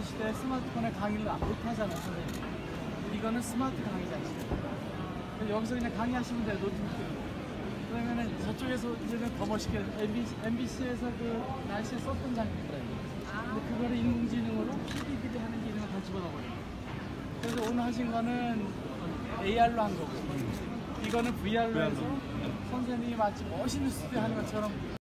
시대에 스마트폰에 강의를 못하잖아요, 선생님. 이거는 스마트 강의지 않습니까? 여기서 그냥 강의하시면 돼요, 노트북으로. 그러면은 저쪽에서 이제는 더 멋있게 MBC에서 그 날씨에 썼던 장면이에요. 근데 그거를 인공지능으로 PPT 하는 게 이런 거 다 집어넣어버려요. 그래서 오늘 하신 거는 AR로 한 거고, 이거는 VR로 해서 선생님이 마치 멋있는 스튜디오 하는 것처럼